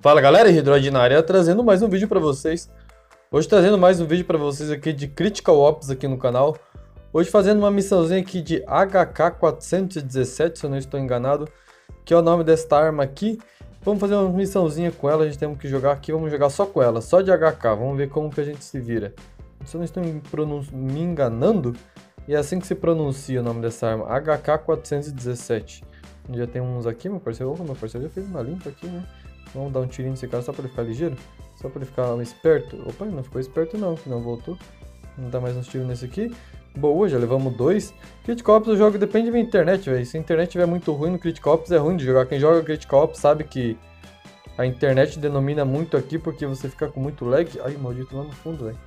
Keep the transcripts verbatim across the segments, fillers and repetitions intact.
Fala galera, Hidroid na área, trazendo mais um vídeo pra vocês. Hoje trazendo mais um vídeo pra vocês aqui de Critical Ops aqui no canal. Hoje fazendo uma missãozinha aqui de H K quatrocentos e dezessete, se eu não estou enganado, que é o nome desta arma aqui. Vamos fazer uma missãozinha com ela, a gente tem que jogar aqui, vamos jogar só com ela, só de H K, vamos ver como que a gente se vira. Se eu não estou me enganando, é assim que se pronuncia o nome dessa arma, H K quatrocentos e dezessete. Já tem uns aqui, meu parceiro, oh, meu parceiro já fez uma limpa aqui, né? Vamos dar um tirinho nesse cara só pra ele ficar ligeiro? Só pra ele ficar esperto? Opa, não ficou esperto não, que não voltou. Vamos dar mais uns tiros nesse aqui. Boa, já levamos dois. Critical Ops eu jogo, depende da minha internet, velho. Se a internet estiver muito ruim no Critical Ops é ruim de jogar. Quem joga Critical Ops sabe que a internet denomina muito aqui porque você fica com muito lag. Ai, maldito, lá no fundo, velho.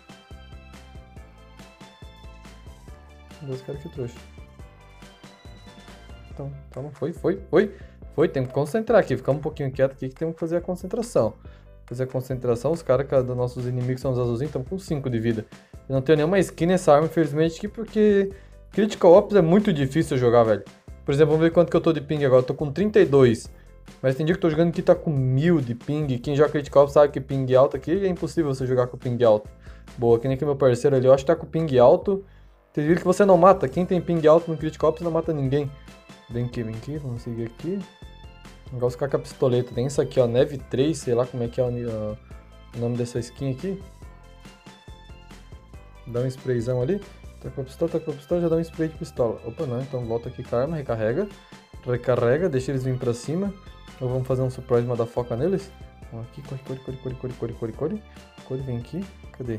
Deus, cara, que trouxa. Então, calma, foi, foi, foi. Foi, tem que concentrar aqui, ficar um pouquinho quieto aqui que temos que fazer a concentração. Fazer a concentração, os caras dos nossos inimigos são os azulzinhos, estão com cinco de vida. Eu não tenho nenhuma skin nessa arma, infelizmente, aqui porque Critical Ops é muito difícil jogar, velho. Por exemplo, vamos ver quanto que eu tô de ping agora, eu tô com trinta e dois. Mas tem dia que eu tô jogando que tá com mil de ping. Quem joga Critical Ops sabe que ping alto aqui é impossível você jogar com ping alto. Boa, que nem que meu parceiro ali, eu acho que tá com ping alto. Tem vídeo que você não mata, quem tem ping alto no Critical Ops não mata ninguém. Vem aqui, vem aqui, vamos seguir aqui. Negócio ficar com a pistoleta. Tem isso aqui, ó, Neve três, sei lá como é que é o, o, o nome dessa skin aqui. Dá um sprayzão ali. Tá com a pistola, tá com a pistola, já dá um spray de pistola. Opa, não, então volta aqui com a arma, recarrega. Recarrega, deixa eles virem pra cima. Ou vamos fazer um surprise motherfucker neles. Ó, aqui, corre, corre, corre, corre, corre, corre, corre, corre. Corre, vem aqui. Cadê?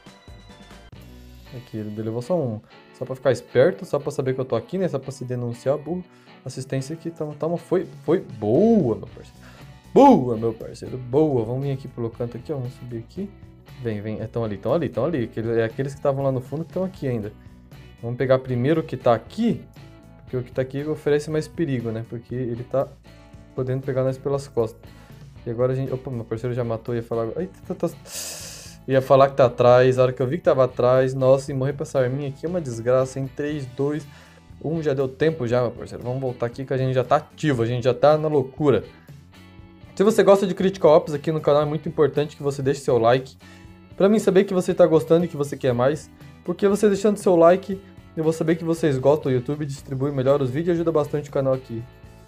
Aqui, ele levou só um. Só pra ficar esperto, só pra saber que eu tô aqui, né? Só pra se denunciar, burro. Assistência aqui, toma, toma, foi, foi. Boa, meu parceiro. Boa, meu parceiro, boa. Vamos vir aqui pelo canto aqui, ó. Vamos subir aqui. Vem, vem. Estão ali, estão ali, estão ali. É aqueles que estavam lá no fundo que estão aqui ainda. Vamos pegar primeiro o que tá aqui. Porque o que tá aqui oferece mais perigo, né? Porque ele tá podendo pegar nós pelas costas. E agora a gente... Opa, meu parceiro já matou, ia falar... Ai, tá, tá, tá. Ia falar que tá atrás. A hora que eu vi que tava atrás... Nossa, e morrer pra essa arminha aqui é uma desgraça, hein? três, dois... um, já deu tempo já, meu parceiro. Vamos voltar aqui que a gente já tá ativo, a gente já tá na loucura. Se você gosta de Critical Ops aqui no canal, é muito importante que você deixe seu like. Pra mim saber que você tá gostando e que você quer mais. Porque você deixando seu like, eu vou saber que vocês gostam. O YouTube distribui melhor os vídeos e ajuda bastante o canal aqui.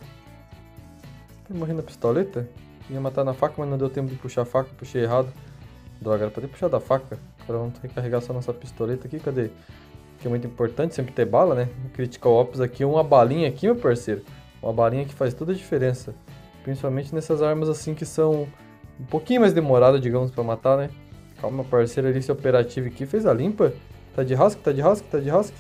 Tá morrendo na pistoleta? Ia matar na faca, mas não deu tempo de puxar a faca, puxei errado. Droga, era pra ter puxado a faca. Agora vamos recarregar só nossa pistoleta aqui, cadê? Que é muito importante sempre ter bala, né? No Critical Ops aqui, uma balinha aqui, meu parceiro. Uma balinha que faz toda a diferença. Principalmente nessas armas assim que são um pouquinho mais demoradas, digamos, pra matar, né? Calma, parceiro, ali, esse operativo aqui fez a limpa. Tá de rasque, tá de rasque, tá de rasque.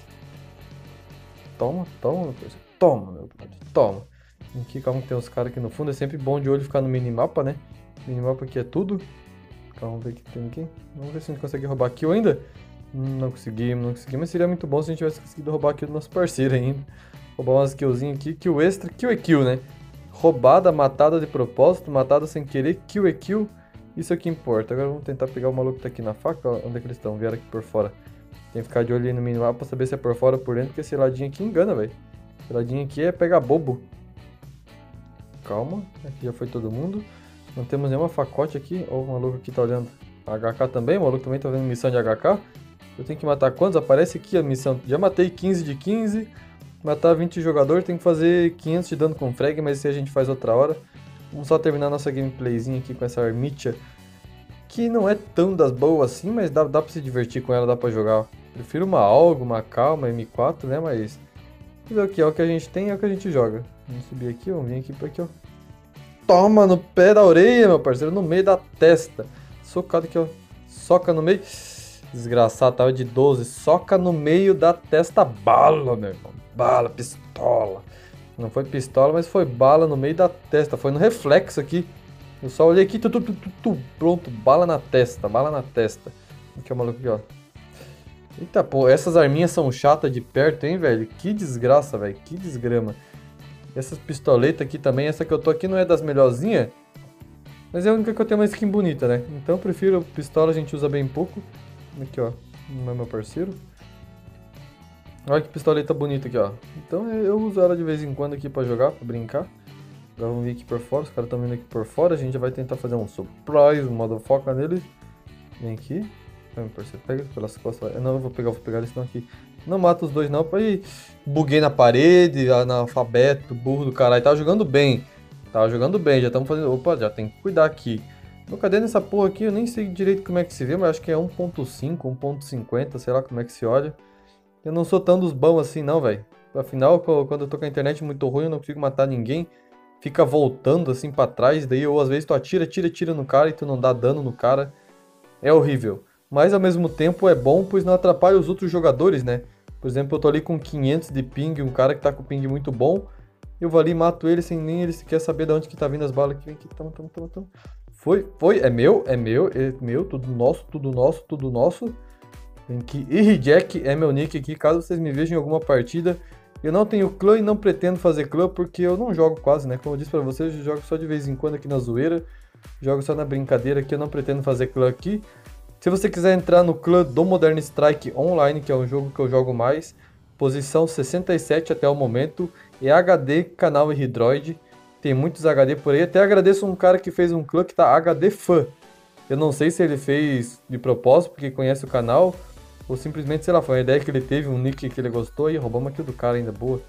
Toma, toma, meu parceiro. Toma, meu parceiro, toma. Aqui, calma que tem uns caras aqui no fundo. É sempre bom de olho ficar no minimapa, né? Minimapa aqui é tudo. Calma, vamos ver o que tem aqui. Vamos ver se a gente consegue roubar kill ainda. Não conseguimos, não conseguimos, mas seria muito bom se a gente tivesse conseguido roubar aqui do nosso parceiro ainda. Roubar umas killzinhas aqui, kill extra, kill é kill, né? Roubada, matada de propósito, matada sem querer, kill é kill, isso é que importa. Agora vamos tentar pegar o maluco que tá aqui na faca, ó, onde é que eles estão? Vieram aqui por fora. Tem que ficar de olho aí no minimapa pra saber se é por fora ou por dentro, porque esse ladinho aqui engana, velho. Esse ladinho aqui é pegar bobo. Calma, aqui já foi todo mundo. Não temos nenhuma facote aqui, ó, o maluco aqui tá olhando H K também, o maluco também tá vendo missão de H K. Eu tenho que matar quantos? Aparece aqui a missão. Já matei quinze de quinze. Matar vinte jogadores. Tem que fazer quinhentos de dano com frag, mas isso a gente faz outra hora. Vamos só terminar nossa gameplayzinha aqui com essa armitia. Que não é tão das boas assim, mas dá, dá pra se divertir com ela, dá pra jogar. Prefiro uma Algo, uma Calma, M quatro, né? Mas... Mas é o que? É o que a gente tem, é o que a gente joga. Vamos subir aqui, vamos vir aqui por aqui, ó. Toma no pé da orelha, meu parceiro. No meio da testa. Socado aqui, ó. Soca no meio... Desgraçado, tava de doze. Soca no meio da testa bala, meu irmão. Bala, pistola. Não foi pistola, mas foi bala no meio da testa. Foi no reflexo aqui. Eu só olhei aqui, tu, tu, tu, tu, tu, pronto. Bala na testa, bala na testa. Aqui é o maluco aqui, ó. Eita, pô, essas arminhas são chatas de perto, hein, velho? Que desgraça, velho. Que desgrama. Essas pistoletas aqui também. Essa que eu tô aqui não é das melhorzinhas. Mas é a única que eu tenho uma skin bonita, né? Então eu prefiro pistola, a gente usa bem pouco. Aqui, ó, não é meu parceiro. Olha que pistoleta bonita aqui, ó. Então eu uso ela de vez em quando aqui pra jogar, pra brincar. Agora vamos vir aqui por fora, os caras estão vindo aqui por fora. A gente já vai tentar fazer um surprise, um modo foca nele. Vem aqui. Você pega pelas costas. Não, eu vou pegar, vou pegar eles estão aqui. Não mata os dois não, pra ir. Buguei na parede, analfabeto, burro do caralho. Tava jogando bem. Tava jogando bem, já estamos fazendo... Opa, já tem que cuidar aqui. Meu, cadê nessa porra aqui? Eu nem sei direito como é que se vê, mas acho que é um ponto cinco, um ponto cinquenta, sei lá como é que se olha. Eu não sou tão dos bons assim não, velho. Afinal, quando eu tô com a internet muito ruim, eu não consigo matar ninguém. Fica voltando assim pra trás, daí ou às vezes tu atira, tira, tira no cara e tu não dá dano no cara. É horrível. Mas ao mesmo tempo é bom, pois não atrapalha os outros jogadores, né? Por exemplo, eu tô ali com quinhentos de ping, um cara que tá com ping muito bom. Eu vou ali e mato ele sem nem ele sequer saber de onde que tá vindo as balas. Aqui, vem aqui, toma, toma, toma, toma. Foi, foi, é meu, é meu, é meu, tudo nosso, tudo nosso, tudo nosso. Vem aqui, Irrijack é meu nick aqui, caso vocês me vejam em alguma partida. Eu não tenho clã e não pretendo fazer clã porque eu não jogo quase, né? Como eu disse pra vocês, eu jogo só de vez em quando aqui na zoeira. Jogo só na brincadeira aqui, eu não pretendo fazer clã aqui. Se você quiser entrar no clã do Modern Strike Online, que é um jogo que eu jogo mais, posição sessenta e sete até o momento, é H D canal Irridroid. Tem muitos H D por aí, até agradeço um cara que fez um clã que tá H D fã. Eu não sei se ele fez de propósito, porque conhece o canal, ou simplesmente, sei lá, foi uma ideia que ele teve, um nick que ele gostou, e roubamos aqui do cara ainda, boa.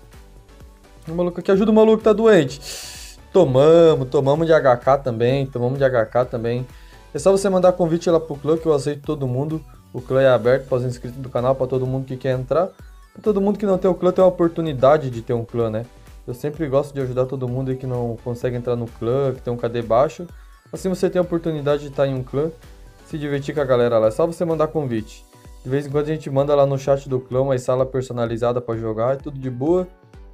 O maluco aqui, ajuda o maluco que tá doente. Tomamos, tomamos de H K também, tomamos de H K também. É só você mandar convite lá pro clã que eu aceito todo mundo. O clã é aberto para os inscritos do canal, para todo mundo que quer entrar. Para todo mundo que não tem o clã, tem a oportunidade de ter um clã, né? Eu sempre gosto de ajudar todo mundo aí que não consegue entrar no clã, que tem um K D baixo. Assim você tem a oportunidade de estar em um clã, se divertir com a galera lá. É só você mandar convite. De vez em quando a gente manda lá no chat do clã uma sala personalizada para jogar, é tudo de boa.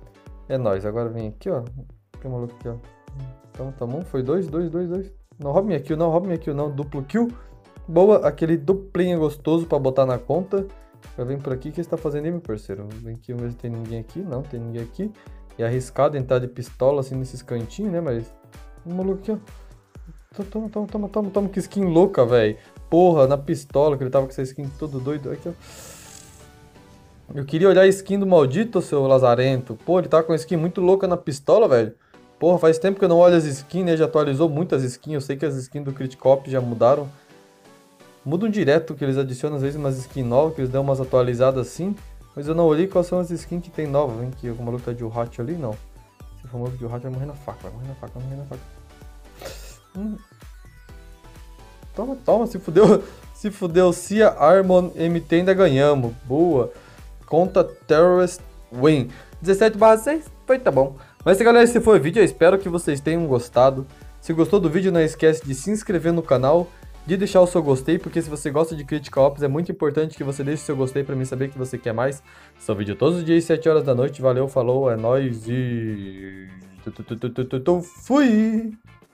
É nóis. Agora vem aqui, ó. Tem um maluco aqui, ó. Então, tá bom. Foi dois, dois, dois, dois. Não roube minha kill, não roube minha kill, não. Duplo kill. Boa, aquele duplinho gostoso pra botar na conta. Já vem por aqui, o que você tá fazendo aí, meu parceiro? Vem aqui, vamos ver se tem ninguém aqui. Não, tem ninguém aqui. É arriscado entrar de pistola assim nesses cantinhos, né? Mas. Um maluco aqui, ó. Toma, toma, toma, toma, toma. Que skin louca, velho. Porra, na pistola, que ele tava com essa skin todo doido. Aqui, ó. Eu queria olhar a skin do maldito, seu lazarento. Pô, ele tava com uma skin muito louca na pistola, velho. Porra, faz tempo que eu não olho as skins, né? Já atualizou muitas skins. Eu sei que as skins do Criticop já mudaram. Mudam direto, que eles adicionam às vezes umas skins novas, que eles dão umas atualizadas assim. Mas eu não olhei quais são as skins que tem novas. Vem aqui, alguma luta de Urhat ali? Não. Se for uma luta de Urhat, vai morrer na faca. Vai morrer na faca, vai morrer na faca. Hum. Toma, toma, se fudeu. Se fudeu. Cia Armon M T ainda ganhamos. Boa. Conta Terrorist Win. dezessete barra seis. Foi, tá bom. Mas galera, esse foi o vídeo, eu espero que vocês tenham gostado. Se gostou do vídeo, não esquece de se inscrever no canal, de deixar o seu gostei, porque se você gosta de Critical Ops, é muito importante que você deixe o seu gostei pra mim saber que você quer mais. São vídeo todos os dias, sete horas da noite, valeu, falou, é nóis e... Fui!